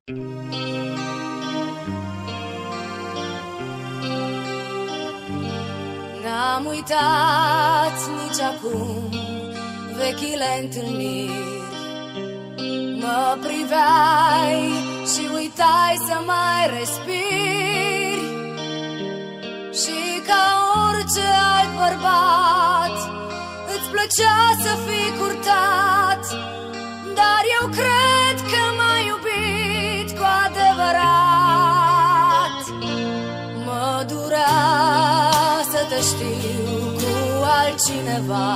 N-am uitat nici acum vechile întâlniri. Mă priveai și uitai să mai respiri. Și ca orice alt bărbat îți plăcea să fii curtat, dar eu cred că m-ai iubit cu adevărat. Mă durea să te știu cu altcineva,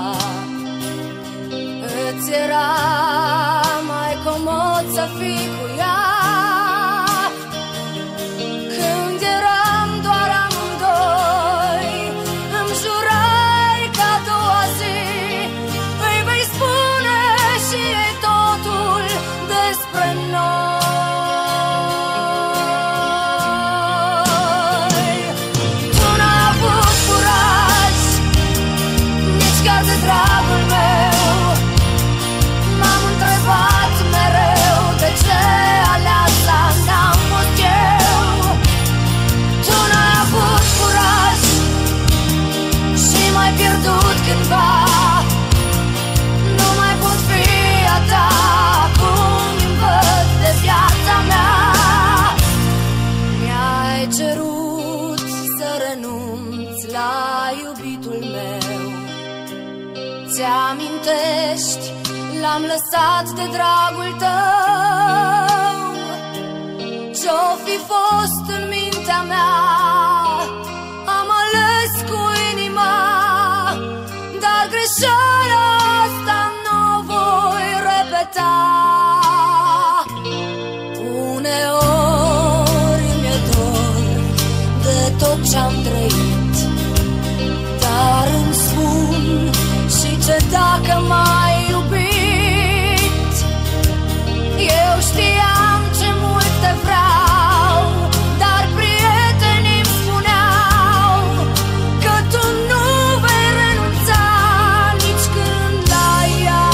îți era mai comod să fii cu ea. Când eram doar amândoi, îmi jurai că a doua zi îi vei spune și ei totul despre noi. Tu n-ai avut curaj, nici chiar de dragul meu. M-am întrebat mereu de ce aleasa n-am fost eu. Tu n-ai avut curaj și m-ai pierdut cândva. Nu mai pot fi a ta, acum îmi văd de viața mea. Mi-ai cerut să renunț la iubitul meu. Ți-amintești? L-am lăsat de dragul tău. Ce-o fi fost în mintea mea, am ales cu inima, dar greșeala asta n-o voi repeta. Uneori mi-e dor de tot ce-am trăit, dar îmi spun și ce dacă m-ai iubit. Eu știam ce mult te vreau, dar prietenii-mi spuneau că tu nu vei renunța nici când la ea.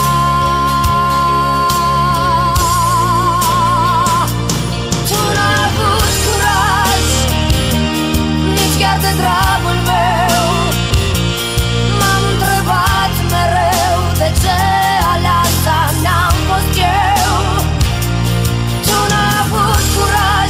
Tu n-ai avut curaj, nici chiar de dragul meu. M-am întrebat mereu de ce aleasa n-am fost eu. Tu n-ai avut curaj.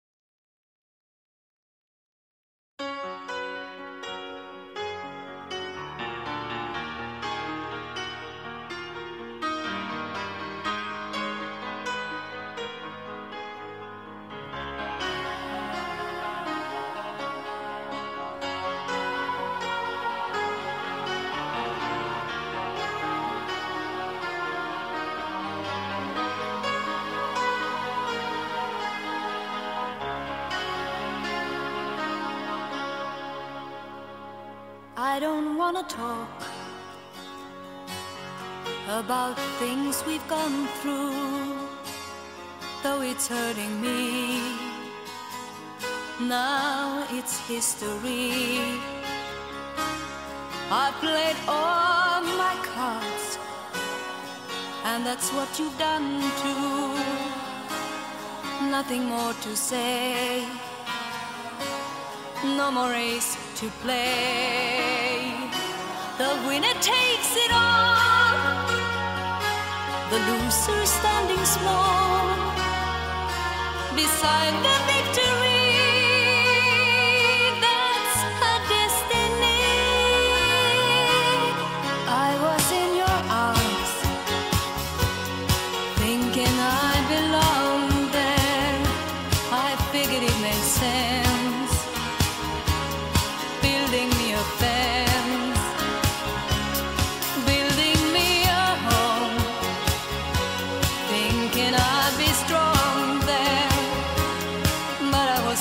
I don't wanna talk about things we've gone through, though it's hurting me. Now it's history. I played all my cards, and that's what you've done too. Nothing more to say, no more race to play. The winner takes it all, the loser standing small beside the victory. That's her destiny. I was in your arms, thinking I belonged there. I figured it made sense, building me a fence, building me a home, thinking I'd be strong there. But I was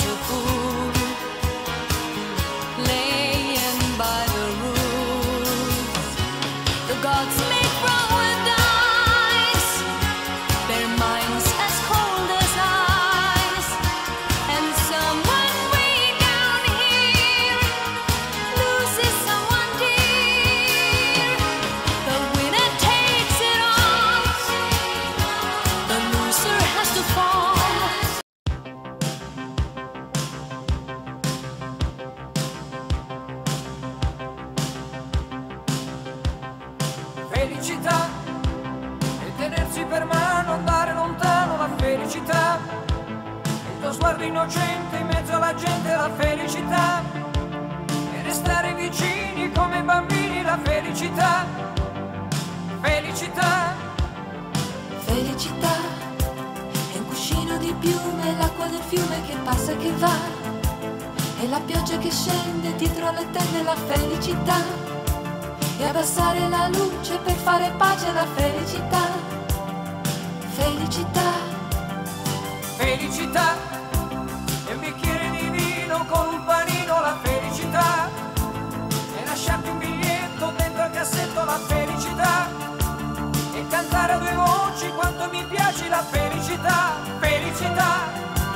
verità, il tuo sguardo innocente in mezzo alla gente, la felicità, e restare vicini come bambini, la felicità, felicità. Felicità è un cuscino di piume, l'acqua del fiume che passa e che va, e la pioggia che scende dietro le tende, la felicità, e abbassare la luce per fare pace, la felicità, felicità. Felicità è un bicchiere di vino con un panino, la felicità, e lasciarti un biglietto dentro al cassetto, la felicità, e cantare a due voci quanto mi piace, la felicità, felicità.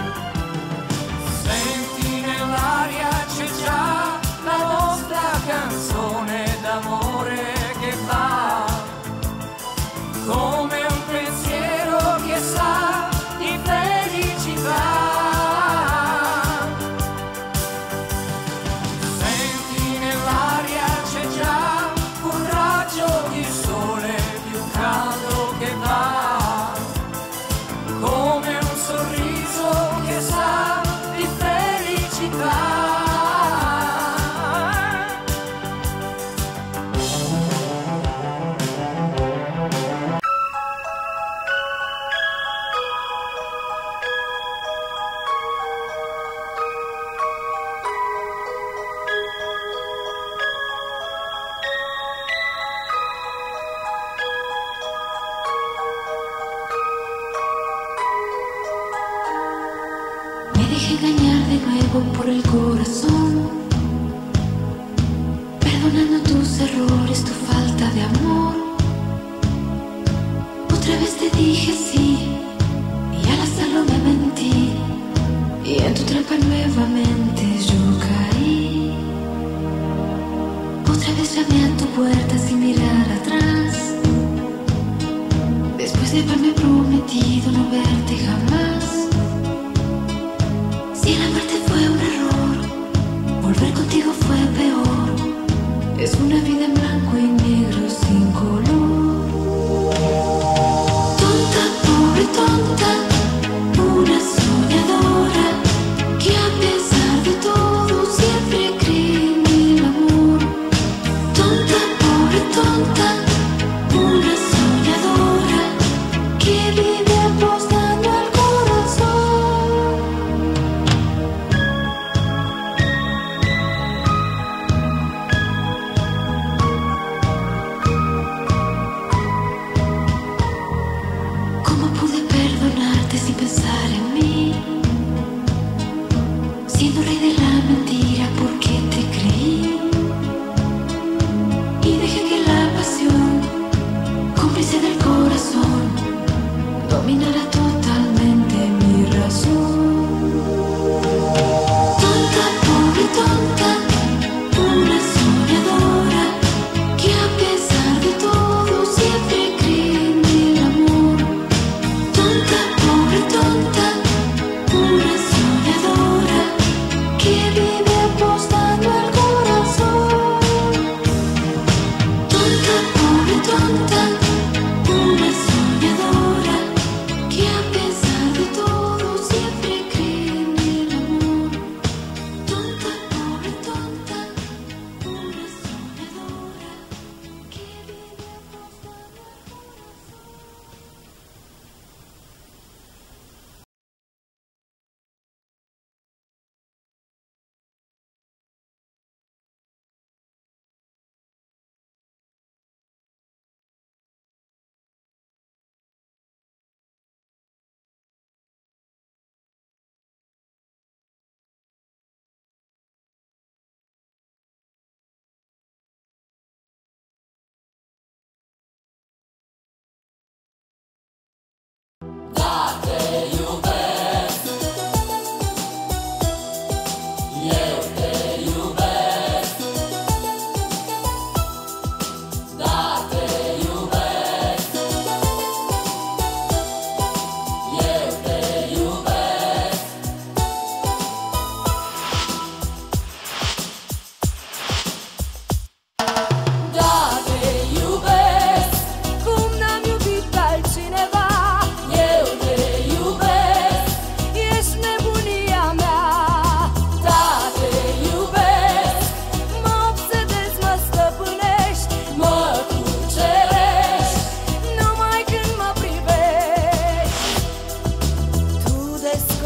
Senti nell'aria c'è già la nostra canzone d'amore che va come un pensiero che sa di felicità. Senti nell'aria c'è già un raggio di sole più caldo che va come un sorriso che sa di felicità. Me dejé engañar de nuevo por el corazón, perdonando tus errores, tu falta de amor. Otra vez te dije sí, y al hacerlo me mentí, y en tu trampa nuevamente yo caí. Otra vez llamé a tu puerta sin mirar atrás, después de haberme prometido no verte jamás. Si el amarte fue un error, volver contigo fue peor. Es una vida en blanco y negro sin color. Tonta, pobre tonta, una soñadora que a pesar de todo siempre cree en el amor. Tonta, pobre tonta, una soñadora que vive apostando al corazón.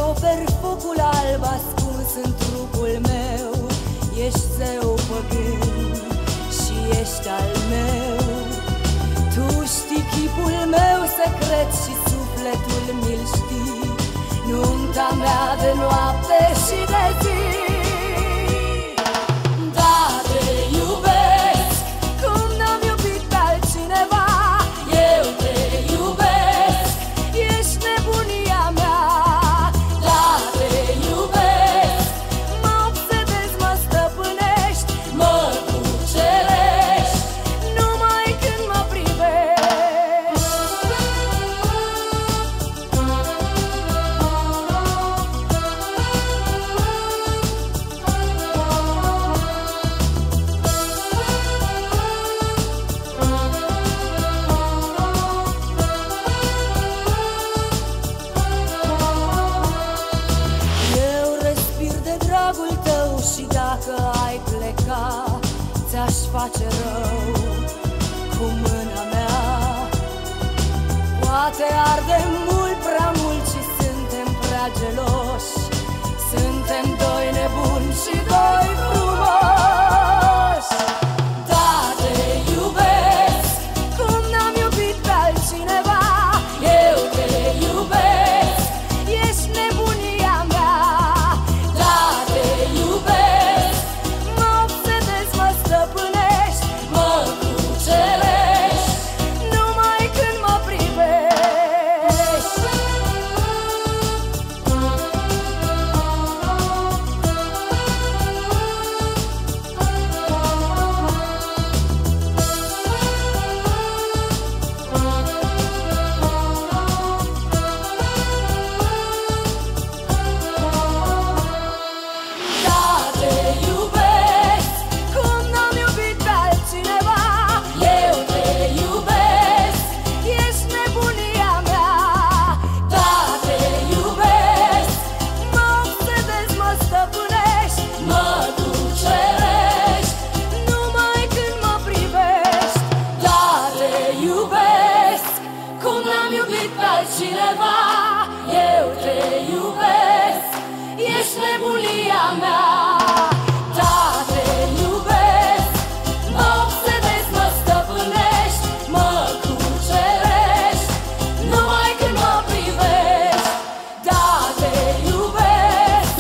descoperi focul alb ascuns în trupul meu. Ești zeu păgân și ești al meu. Tu știi chipul meu secret și sufletul mi-l știi. Nunta mea de noapte și de zi. Da, te iubesc cum n-am iubit pe altcineva. Eu te iubesc, ești nebunia mea. Da, te iubesc, mă obsedezi, mă stăpânești, mă cucerești numai când mă privești. Eu respir de dragul tău și dacă ai pleca, ți-aș face rău cu mâna mea. Poate ardem mult, prea mult și suntem prea geloși. Suntem doi nebuni și doi frumoși. Da, te iubesc cum n-am iubit pe altcineva. Eu te iubesc, ești nebunia mea. Da, te iubesc, mă obsedezi, mă stăpânești, mă cucerești numai când mă privești. Da, te iubesc cum n-am iubit pe altcineva. Eu te iubesc, ești nebunia mea. Da, te iubesc, mă obsedezi, mă stăpânești, mă cucerești numai când mă privești. Da, te iubesc cum n-am iubit pe altcineva. Eu te iubesc, ești nebunia mea. Da, te iubesc, mă obsedezi, mă stăpânești, mă cucerești numai când mă privești. Da, te iubesc,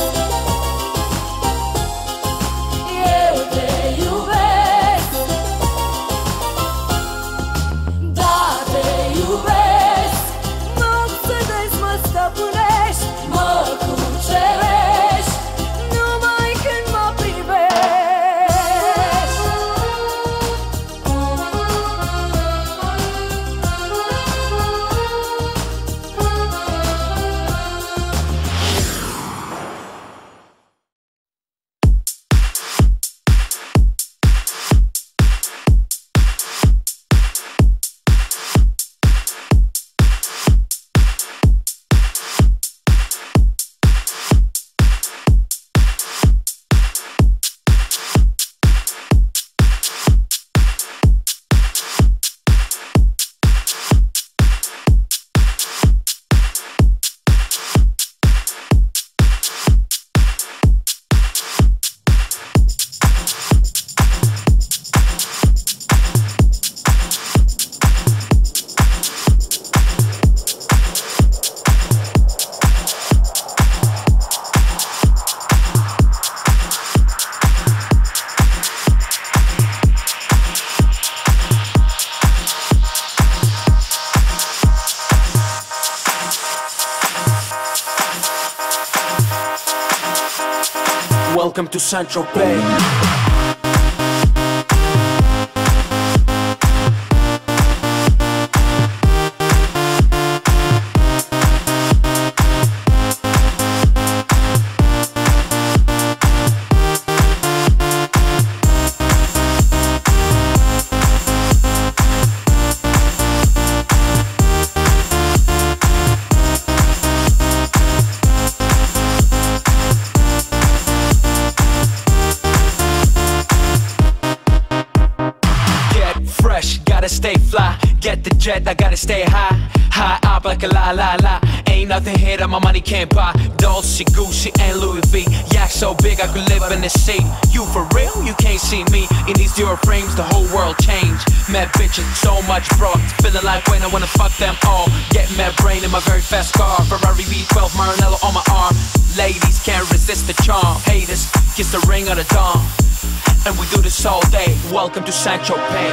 eu te iubesc. Da, te iubesc, mă obsedezi, mă stăpânești, mă cucerești numai când mă privești. Welcome to Saint-Tropez. get the jet, I gotta stay high. High up like a la la la. Ain't nothing here that my money can't buy. Dolce, Gucci, and Louis V. Yak so big I could live in the sea. You for real? You can't see me. In these Dior frames, the whole world changed. Mad bitches, so much broad. Feeling like when I wanna fuck them all. Get mad brain in my very fast car. Ferrari V12, Maranello on my arm. Ladies can't resist the charm. Haters, kiss the ring of the dawn. And we do this all day. Welcome to Saint-Tropez.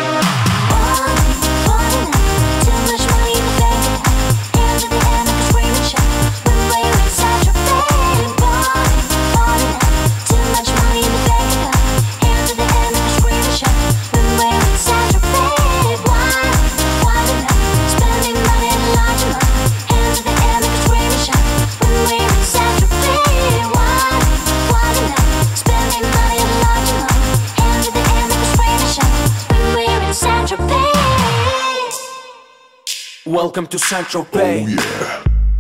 Welcome to Saint-Tropez. Oh yeah.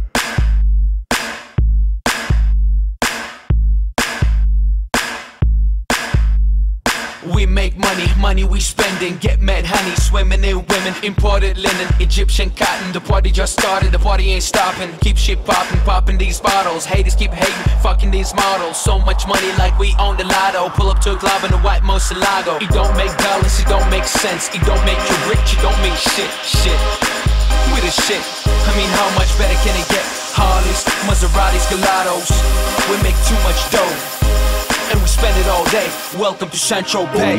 We make money, money we spending. Get mad honey, swimming in women. Imported linen, Egyptian cotton. The party just started, the party ain't stopping. Keep shit popping, popping these bottles. Haters keep hating, fucking these models. So much money like we own the lotto. Pull up to a club in a white Moselago. It don't make dollars, it don't make sense. It don't make you rich, it don't mean shit, shit. We the shit, I mean how much better can it get? Harleys, Maseratis, Gelatos. We make too much dough, and we spend it all day. Welcome to Saint-Tropez.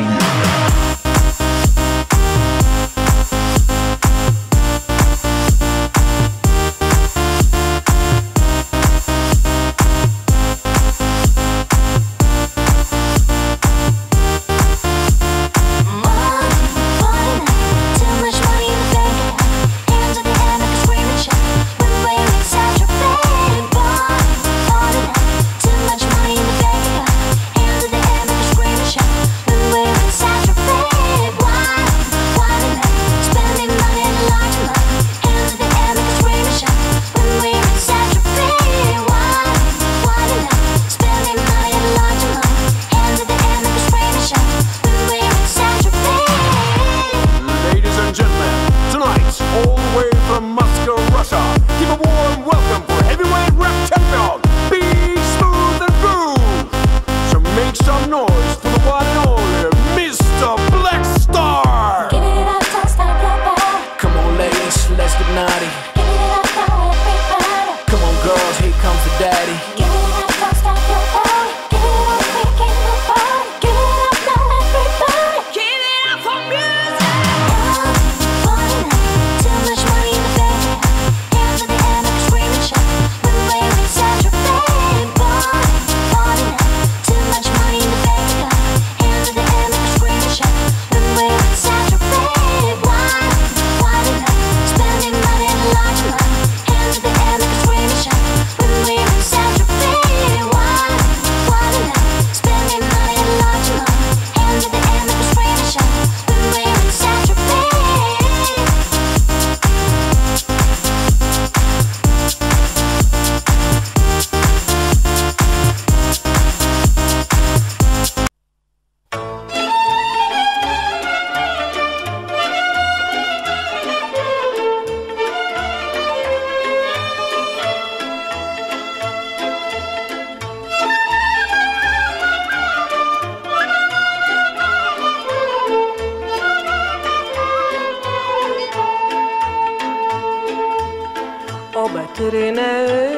O bătrână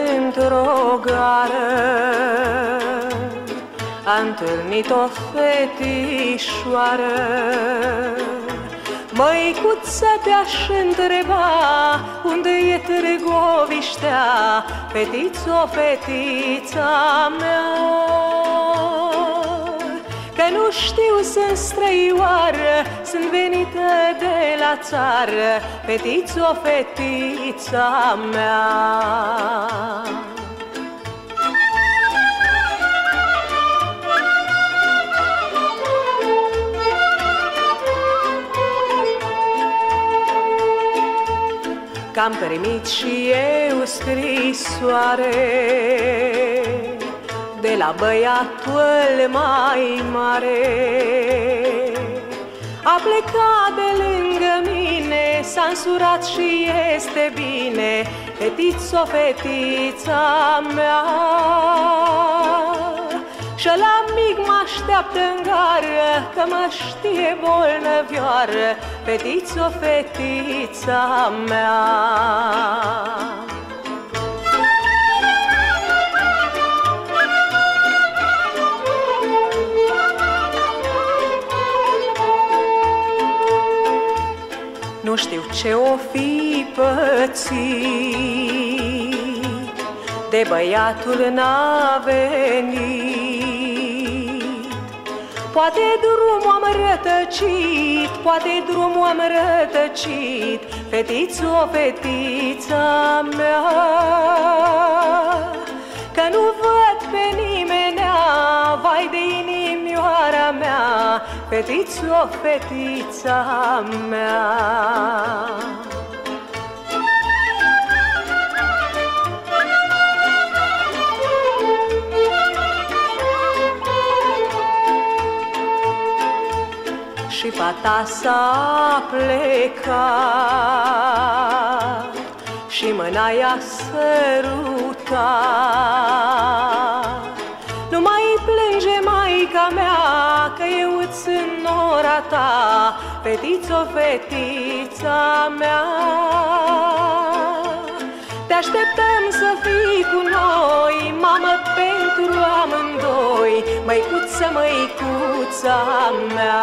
într-o gară a întâlnit o fetișoară. Măicuță, te-aș întreba unde e Târgoviștea, fetițo, fetița mea. Că nu știu, sunt străioară, sunt venită de la țară, fetițo, fetița mea. Că-am primit și eu scrisoare de la băiatul mai mare. A plecat de lângă mine, s-a însurat și este bine, fetițo, fetița mea. Și ăla mic mă așteaptă în gară, că mă știe bolnăvioară, fetițo, fetița mea. Nu știu ce o fi pățit, de băiatul n-a venit. Poate drumul am rătăcit, poate drumul am rătăcit, fetițo, fetița mea. Că nu văd pe nimenea, vai de inimioara mea, fetițo, fetița mea. Și fata s-a plecat și mâna i-a sărutat. Nu mai plânge, maica mea, că eu îți sunt nora ta, fetițo, fetița mea. Te așteptăm să fii cu noi, mamă, pentru amândoi, măicuță, măicuța mea.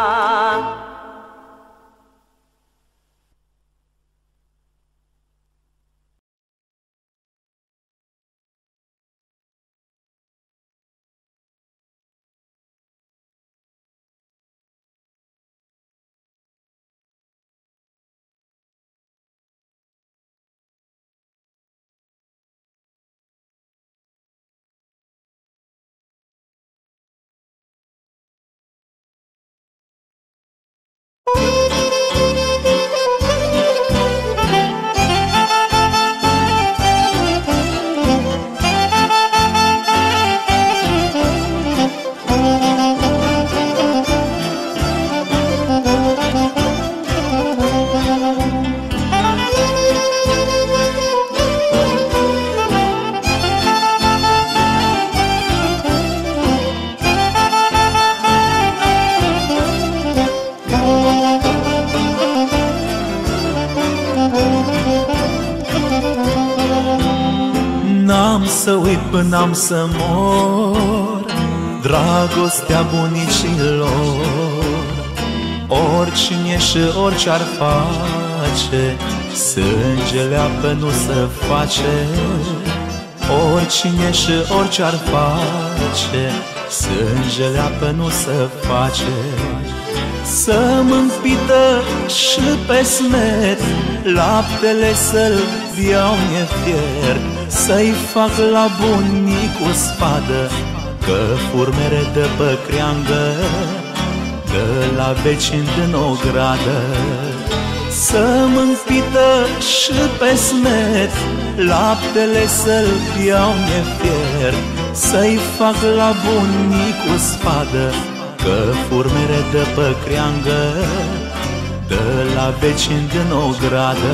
N-am să uit până am să mor dragostea bunicilor. Oricine și orice-ar face, sângele apă nu se face. Oricine și orice-ar face, sângele apă nu se face. Să-mi împită și pe smet, laptele să-l iau nefiert, să-i fac la bunicu spadă, că furmere de pe creangă, de la vecini din ogradă. Să-mi împită și pe smet, laptele să-l iau nefiert, să-i fac la bunicu spadă, că furmere de pe creangă, de la vecini din ogradă.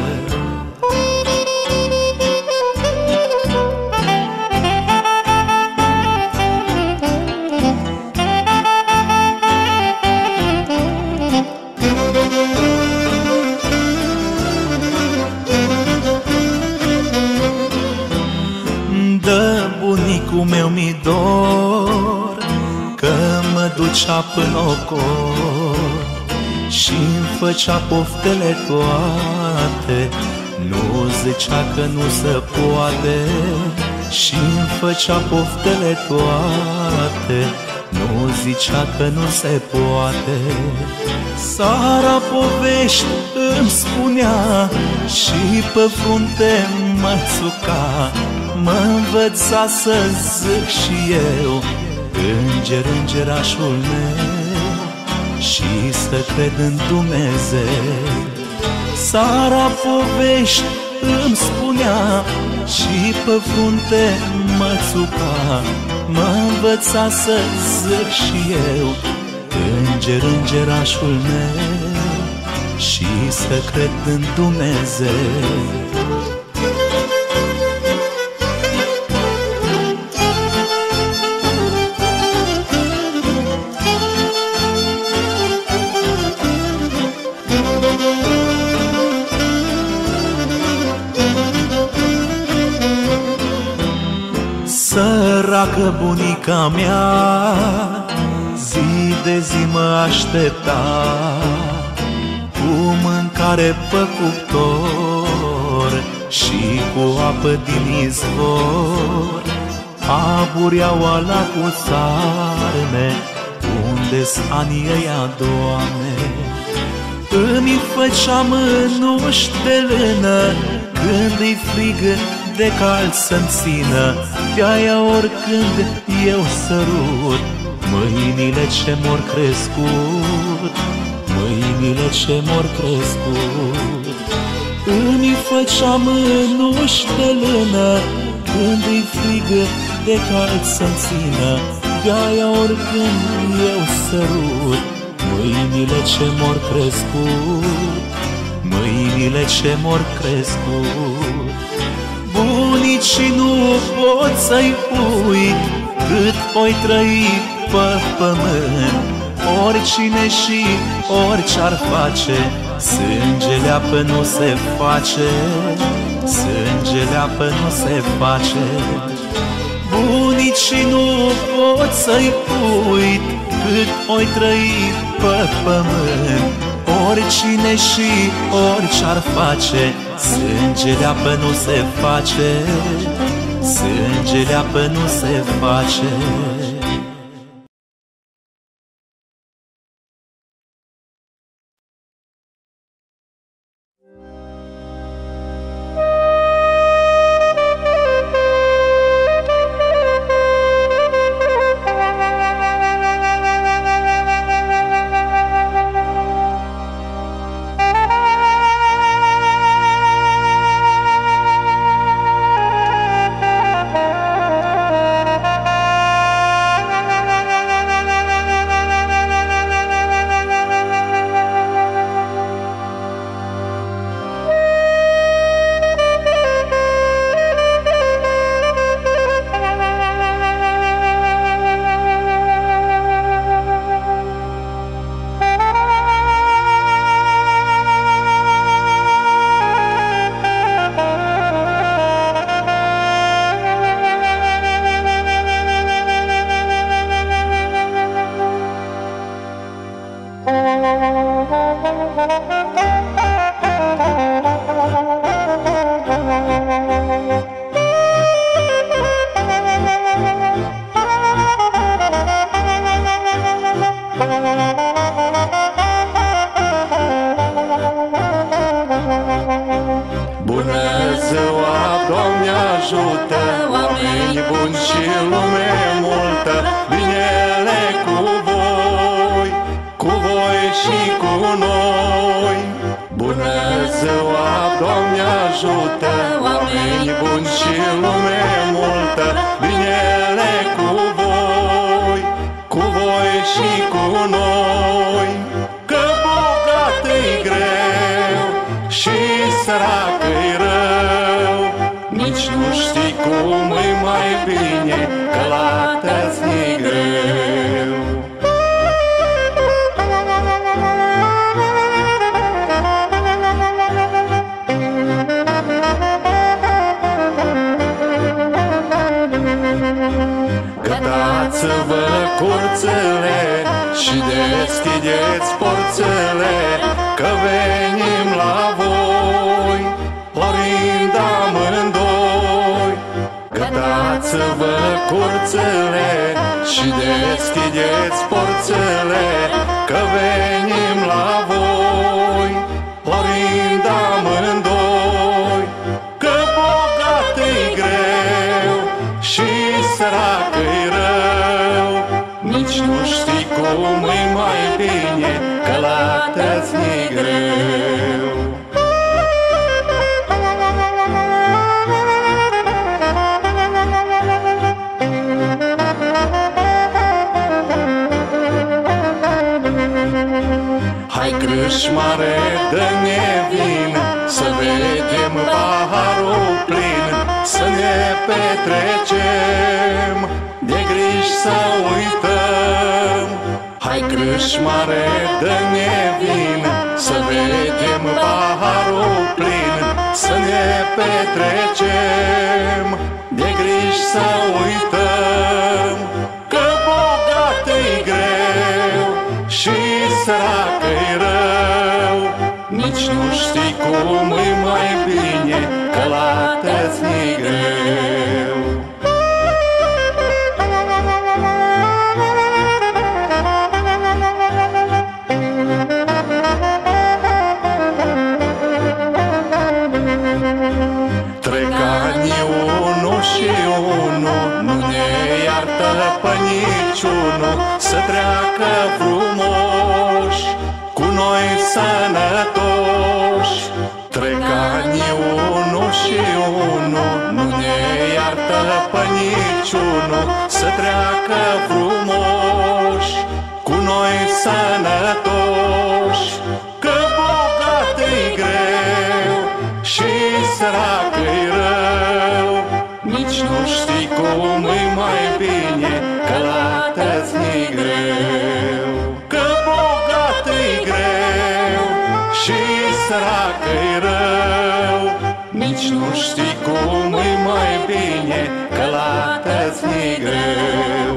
De bunicul meu mi dor, că mă ducea până ocor și-mi făcea poftele toate. Nu zicea că nu se poate, și-mi făcea poftele toate. Nu zicea că nu se poate. Sara povești îmi spunea și pe frunte mă țuca. Mă învăța să zic și eu, înger, îngerașul meu, și să cred în Dumnezeu. Sara povești îmi spunea și pe frunte mă țuca. Mă învăța să zic și eu, înger, îngerașul meu, și să cred în Dumnezeu. Săracă bunica mea, zi de zi mă aștepta, cu mâncare pe cuptor și cu apă din izvor. Abureau ala cu țarme, unde-s anii ăia, Doamne? Îmi făcea mânuși de lână, când-i frig de cald să-mi țină, de-aia oricând eu sărut mâinile ce m-or crescut, mâinile ce m-or crescut. Îmi făcea mânuși de lână, când-i frig de cald să-mi țină, de-aia oricând eu sărut mâinile ce m-or crescut, mâinile ce m-or crescut. Bunicii nu pot să-i uit, cât oi trăi pe pământ. Oricine și orice-ar face, sângele apă nu se face, sângele apă nu se face. Bunicii nu pot să-i uit, cât oi trăi pe pământ. Oricine și orice-ar face, sângele apă nu se face, sângele apă nu se face. Gătați-vă curțele și deschideți porțele, că venim la voi, porind amândoi. Gătați-vă curțele și deschideți porțele, că venim la voi, porind amândoi. Că bogat-i greu și sărac-i rău, nici nu știi cum e mai bine, că la tăți-i greu. crâșmare, dă-ne vin, să vedem paharul plin, să ne petrecem, de griji să uităm. Hai crâșmare, dă-ne vin, să vedem paharul plin, să ne petrecem, de griji să uităm. Că bogat-i greu și sărac-i rău, nici nu știi cum e mai bine, că la tăți-i greu. Trec ani unul și unul, nu ne iartă pe niciunul, să treacă frumoși, cu noi sănătoși. Trec ani unul și unul, nu ne iartă pe niciunul, să treacă frumoși, cu noi sănătoși. Că bogat-i greu și sărac-i rău, nici nu știi cum e mai bine, că la tăți-i greu. Că bogat-i greu și sărac-i rău, nici nu știi cum e mai bine, că la tăți-i greu.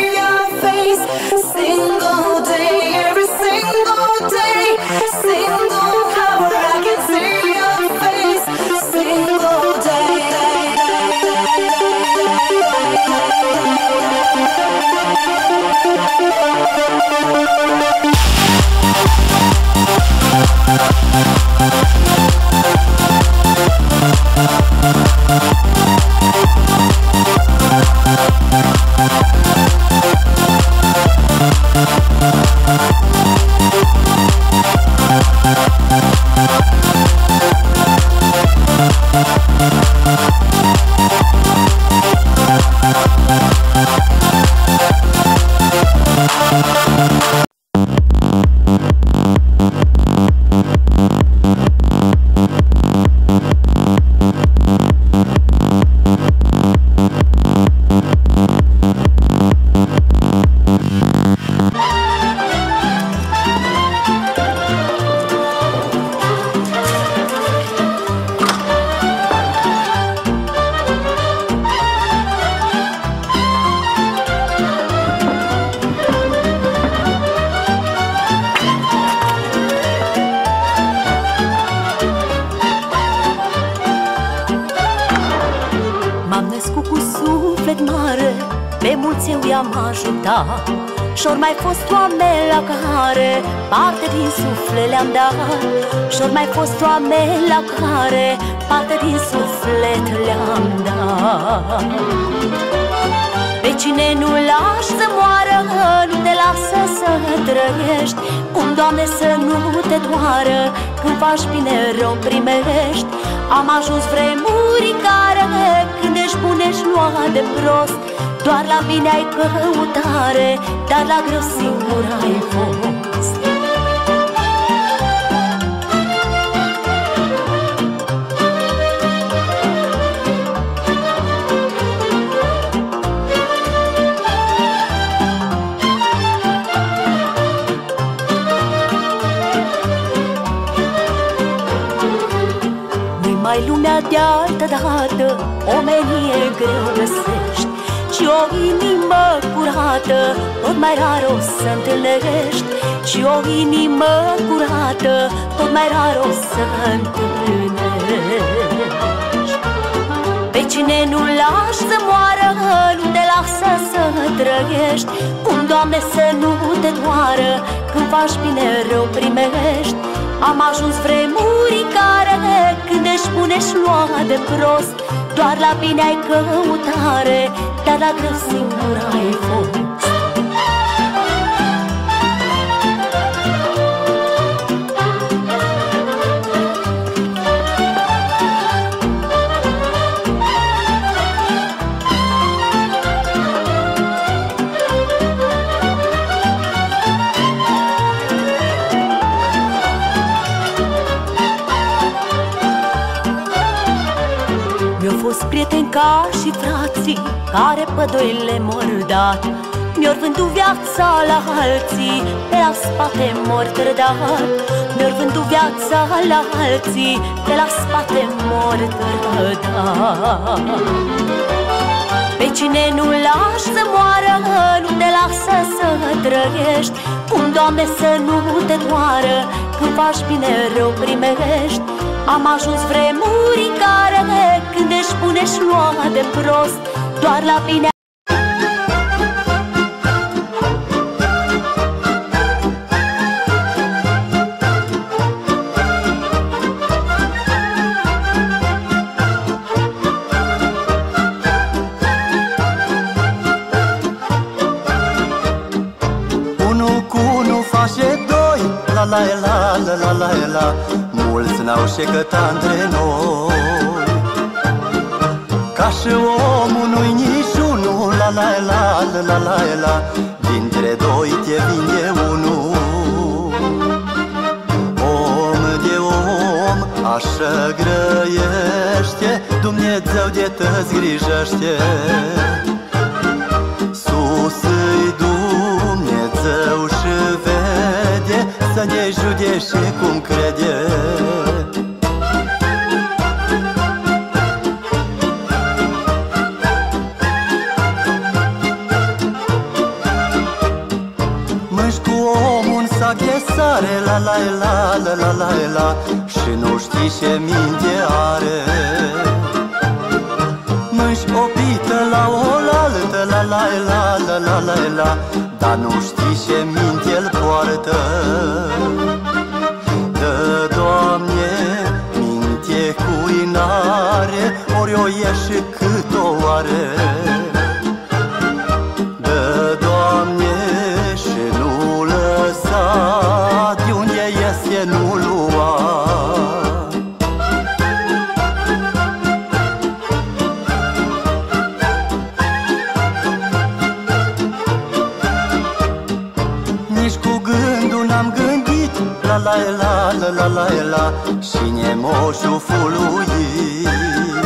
Single day, every single day, single mulți eu i-am ajutat. Și-or mai fost oameni la care parte din suflet le-am dat. Și-or mai fost oameni la care parte din suflet le-am dat. Pe cine nu lași să moară, nu te lasă să trăiești. Cum, Doamne, să nu te doară, când faci bine rău primești. Am ajuns vremuri în care când ești bun ești luat de prost. Doar la bine ai căutare, dar la greu singur ai fost. Nu-i mai lumea de altă dată, omenie greu găsești. Și o inimă curată, tot mai rar o să întâlnești. Și o inimă curată, tot mai rar o să întâlnești. Pe cine nu lași să moară, nu te lasă să trăiești. Cum, Doamne, să nu te doară, când faci bine rău primești. Am ajuns vremuri în care când ești bun ești luat de prost. Doar la bine ai căutare, dar la greu singur ai fost. Mi-au fost prieteni ca și frații, care pădurile m-au dat. Mi-au vândut viața la alții, pe la spate m-au trădat. Mi-au vândut viața la alții, pe la spate m-au trădat. Pe cine nu lași să moară, nu te lasă să trăiești. Cum, Doamne, să nu te doară, când faci bine rău primești. Am ajuns vremuri în care când ești bun ești luat de prost. Doar la bine unu cu unu face doi, la la la la la la la. Mulți n-au șecăta între noi, ca și omul nu-i niciunul, la la la la la la la. Dintre doi te vinde unul. Om de om așa grăiește, Dumnezeu de te-ți grijește. Sus-i Dumnezeu și vede, să ne judece cum crede. Mânci cu omul în sac de sare, la la la la la la la, și nu știi ce minte are. Mânci o pită la oaltă, la la la la la la la, dar nu știi ce minte-l poartă. Dă, Doamne, minte cui n-are, ori o ieși cât o are. Dă, Doamne, și nu lăsa, de unde iese nu lua. Nici cu gândul n-am gândit, la la la la la la la, și nemoșul fuluit.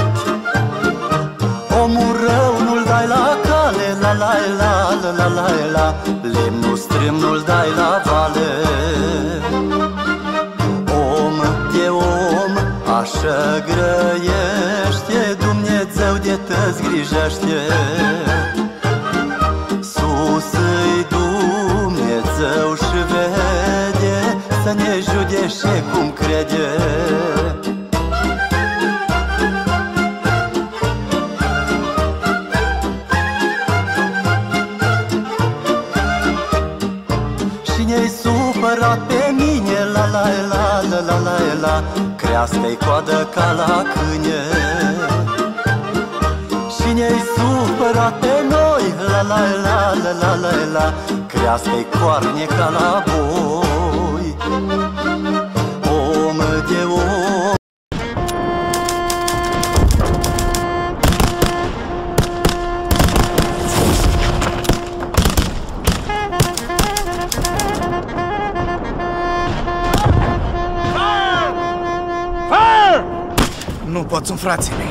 Omul rău nu-l dai la cale, la la la la la la la, lemnul strâm nu-l dai la vale. Om de om așa grăiește, Dumnezeu de te-ți grijește. Sus-i Dumnezeu și vede, să ne judece cum crede. la, crească-i coadă ca la câine. Și ne-i supărat pe noi, la la la la la la la, crească-i coarne ca la boi. Om de om. Nu pot, sunt frații mei.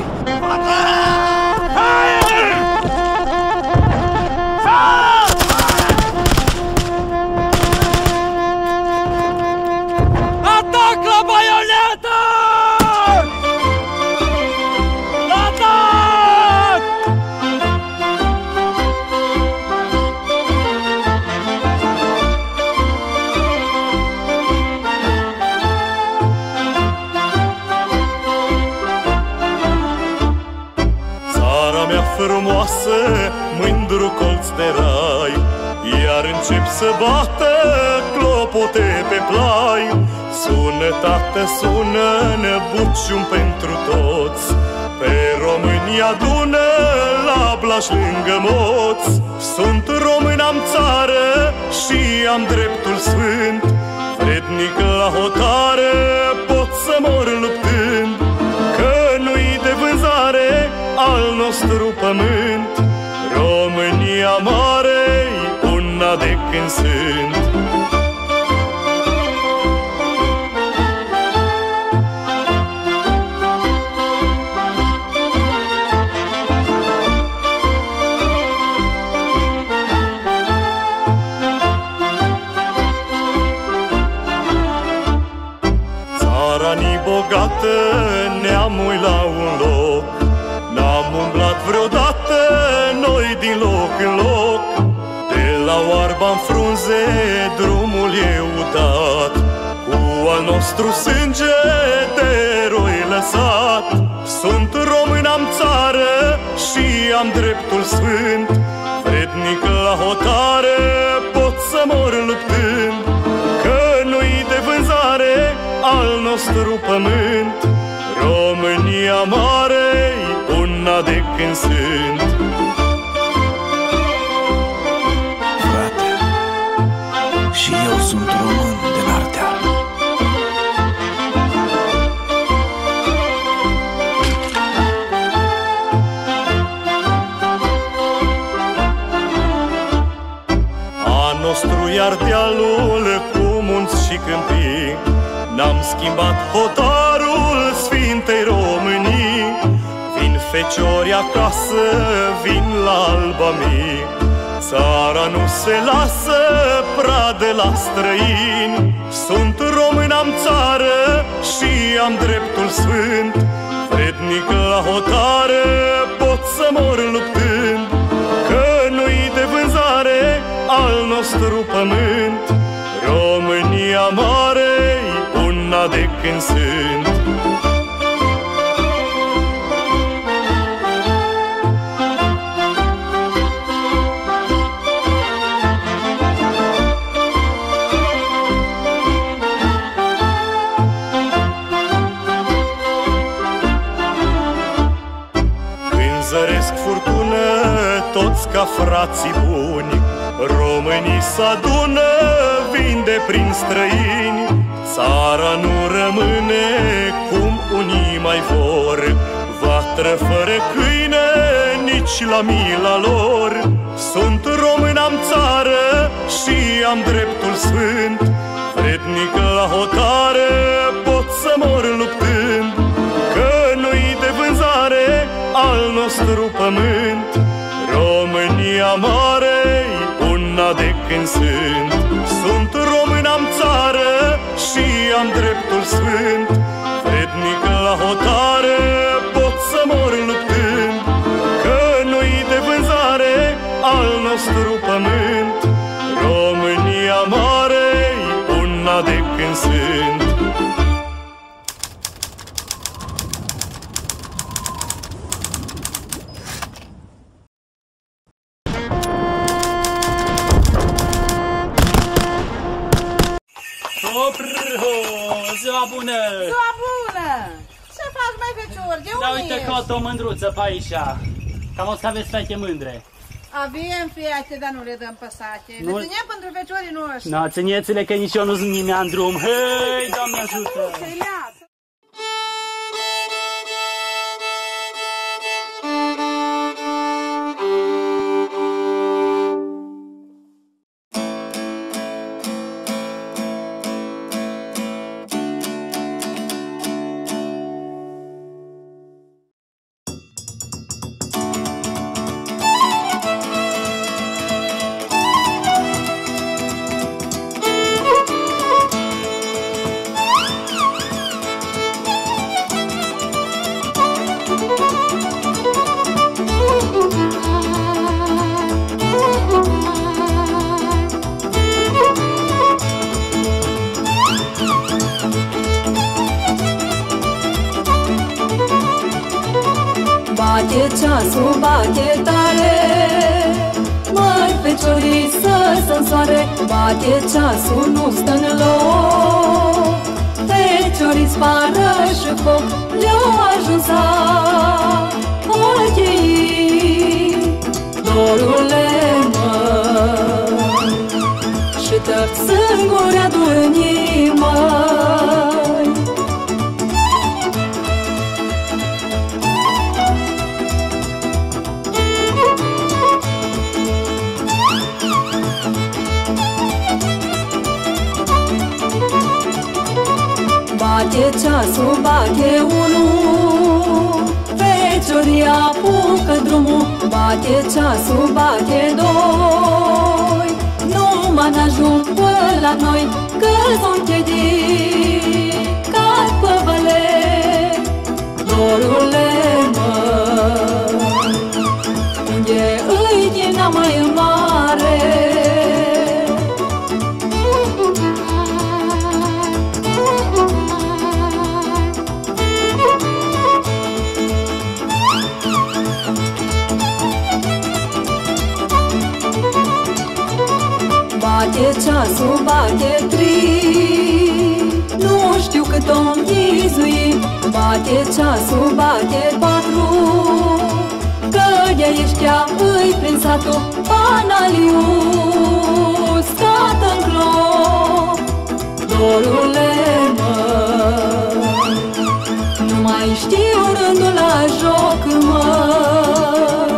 Atac la baionetă! Atac! Frumoasă, mândru colț de rai, iar încep să bată clopote pe plai. Sună, tată, sună, năbuciun pentru toți, pe români adună la Blaș lângă Moți. Sunt român, am țară și am dreptul sfânt, vrednic la hotare pot să mor luptând, că nu-i de vânzare al nostru pământ. România mare-i una de când sunt. Țara-ni bogată, neamul la un loc, n-am umblat vreodată noi din loc în loc. De la oarba în frunze drumul e udat, cu al nostru sânge de eroi lăsat. Sunt român, am țară și am dreptul sfânt, vrednic la hotare pot să mor luptând, că nu-i de vânzare al nostru pământ. România mare-i una de când sunt. Frate, și eu sunt român din Ardeal. A nostru-i Ardealul cu munți și câmpii, n-am schimbat hotarul Sfintei Românii. Vin feciori acasă, vin la Alba mii, țara nu se lasă pradă la străini. Sunt român, am țară și am dreptul sfânt, vrednic la hotare pot să mor luptând, că nu-i de vânzare al nostru pământ. România mare-i una de când sunt. Când zăresc furtună toți ca frații buni, românii s-adună, vin de prin străini. Țara nu rămâne cum unii mai vor, vatră fără câine, nici la mila lor. Sunt român, am țară și am dreptul sfânt, vrednic la hotare pot să mor luptând, că nu-i de vânzare al nostru pământ. România mare-i una de când sunt. Sunt român, am țară și am dreptul sfânt, vrednic la hotare pot să mor luptând, că nu-i de vânzare al nostru pământ. România mare-i una de când sunt. Ziua bună! Ziua bună! Ce faci, mai fecior? De unde uite ești? că o mândruță pe aici. Cam o să aveți fete mândre. Avem fete, dar nu le dăm păsate. Nu... Le ținem pentru feciorii noștri. No, țineți-le că nici eu nu sunt nimeni în drum. Hei, Doamne ajută! Bate ceasul, bate tare, măi feciorii să-s însoare. Bate ceasul, nu stă în loc, feciorii spară și foc. Le-au ajuns ochii, dorule măi, și tăți sângura durnii măi. Bate ceasul, bate unul, feciorii apucă drumul. Bate ceasul, bate doi, numai n-ajung până la noi, că s-o împiedicat pe vale. Dorule măi, unde îi ghina mai mare? Bate ceasul, bate tri, nu știu cât o-mi ghizui. Bate ceasul, bate patru, că de ăștia îi prin satul Panaliu scată-n clop. Dorule măi, nu mai știu rândul la joc măi.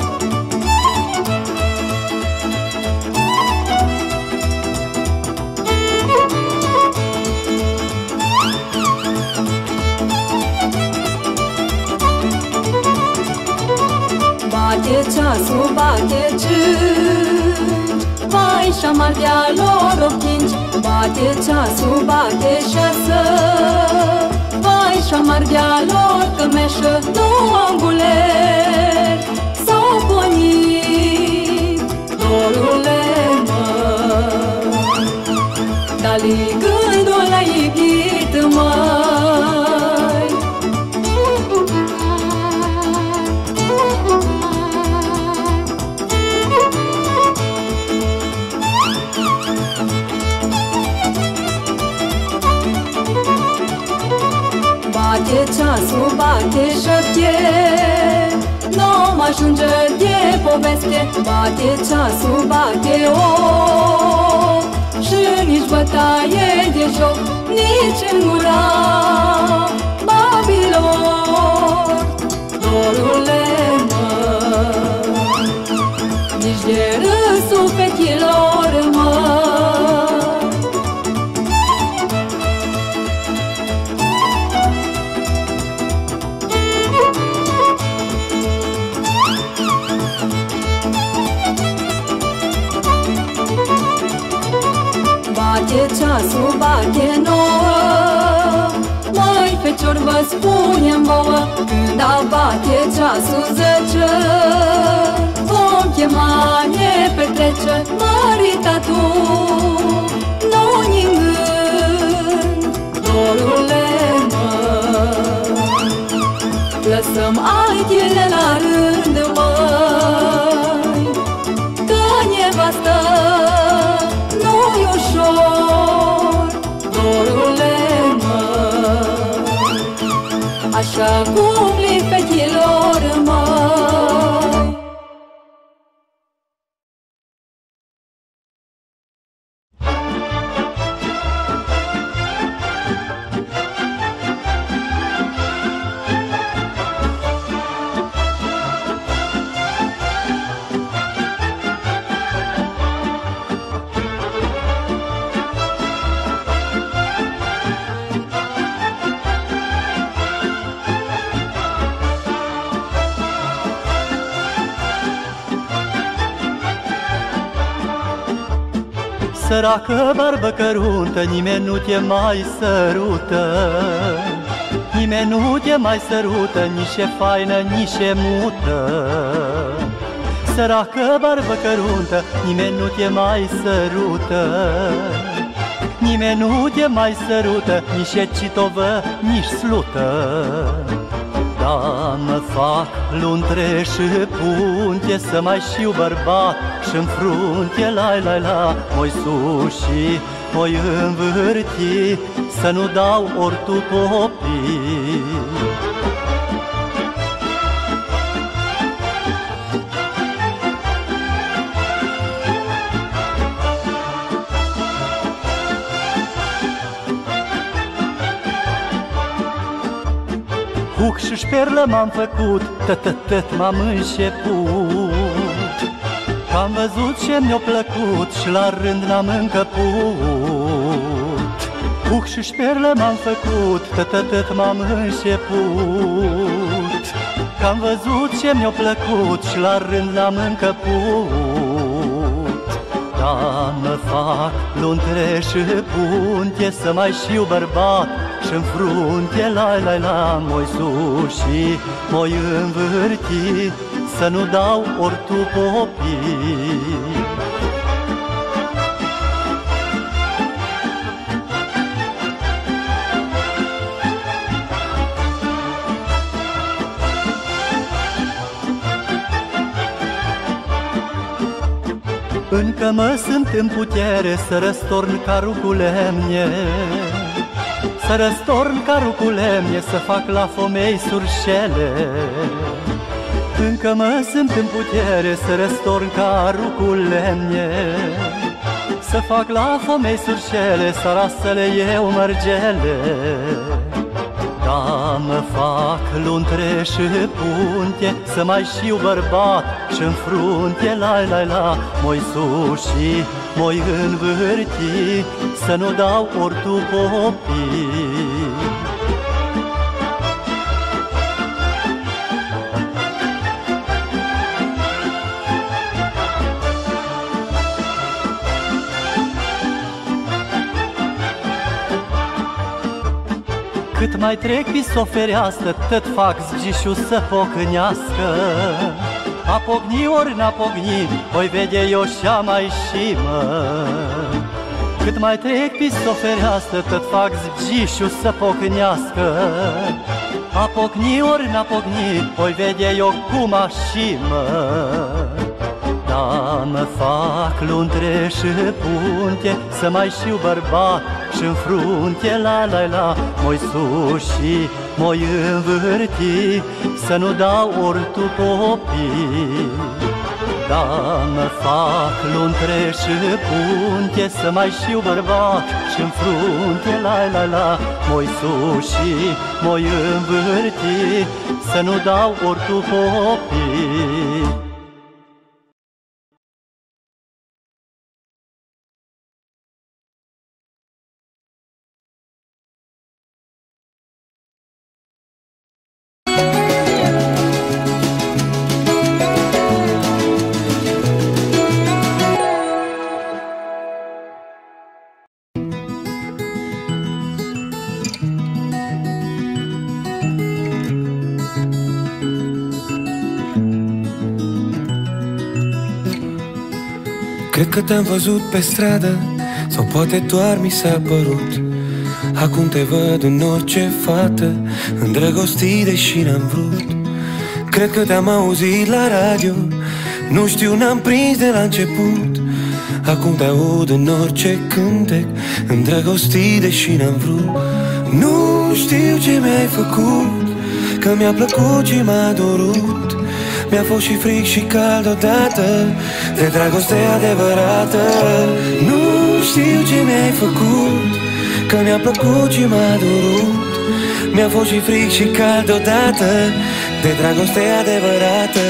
Bate ceasul, bate cinci, vai și-amar de-a lor optinci. Bate ceasul, bate șasă, vai și-amar de-a lor cămeșă. Nu anguler s-au ponit, dorule măi, dar-li gândul la iubit măi. Bate ceasul, bate șapte, n-om ajunge de poveste. Bate ceasul, bate opt, și nici bătaie de joc, nici în gura babilor. Dorule măi, nici de râsul fetilor măi. Bate ceasul, bate nouă, măi fecior vă spunem vouă, când a bate ceasul 10, vom chema ne petrece măritatul, nu-ni în gând, dorule măi, lăsăm altele la rând măi, că nevastă nu-i ușor, dorule măi. așa cum li fetilor mai. Săracă barbă căruntă, nimeni nu te mai sărută, nimeni nu te mai sărută, nici e faină, nici e mută. Săracă barbă căruntă, nimeni nu te mai sărută, nimeni nu te mai sărută, nici e citovă, nici slută. Da, mă fac luntre și punte, să mai știu bărbat și-n frunte, la, moi suși, moi învârti, să nu dau ori tu copii. Huc și șperlă m-am făcut, tăt m-am înșeput, că-am văzut ce mi-a plăcut și la rând n-am încăput. Huc și șperlă m-am făcut, tăt m-am înșeput, că-am văzut ce mi-a plăcut și la rând n-am încăput. Da, mă fac luntre și punte, să mai știu bărbat și-n frunte, la, moi suși, moi învârti, să nu dau ori tu copii. Încă mă sunt în putere să răstorn carul cu lemne, să răstorn carul cu lemne, să fac la fomei surșele. Încă mă sunt în putere să răstorn carul cu lemne, să fac la fomei surșele, să rasele eu mărgele. Da, mă fac luntre și punte, să mai știu bărbat și-n frunte, la, moi suși, moi învârti, să nu dau ori tu copii. Cât mai trec pis-o fereastră, tot fac zgișul să pocânească. A pocni ori n-a pocni, oi vede eu și-a mai și mă. Cât mai trec pis-o fereastră, tot fac zgișul să pocânească. A pocni ori n-a pocni, oi vede eu cum a și mă. Da, mă fac luntre și punte, să mai știu bărbat și-n frunte, la, moi suși, moi învârti, să nu dau ori tu copii. Da, mă fac luntre și punte, să mai știu bărbat și-n frunte, la, moi suși, moi învârti, să nu dau ori tu copii. Cred că te-am văzut pe stradă, sau poate doar mi s-a părut. Acum te văd în orice fată, îndrăgostit deși n-am vrut. Cred că te-am auzit la radio, nu știu, n-am prins de la început. Acum te aud în orice cântec, îndrăgostit deși n-am vrut. Nu știu ce mi-ai făcut, că mi-a plăcut și m-a durut. Mi-a fost și fric și cald odată de dragoste adevărată. Nu știu ce mi-ai făcut, că mi-a plăcut și m-a durut. Mi-a fost și fric și cald odată de dragoste adevărată.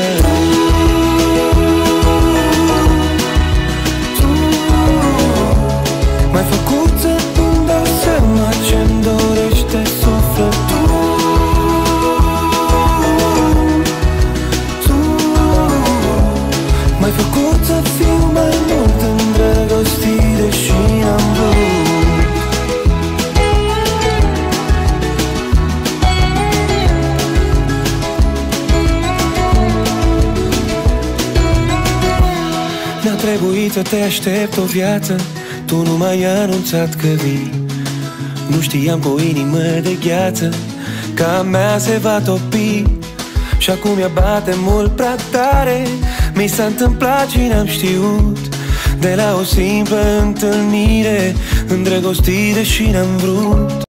M-ai făcut să-mi dau seama ce-mi dorește sufletul. M-ai făcut să fiu mai mult îndrăgostit, deși am vrut. Mi-a trebuit să te aștept o viață, tu nu m-ai anunțat că vii. Nu știam cu o inimă de gheață că a mea se va topi. Și acum ea bate mult prea tare. Mi s-a întâmplat și n-am știut, de la o simplă întâlnire, îndrăgostire și n-am vrut.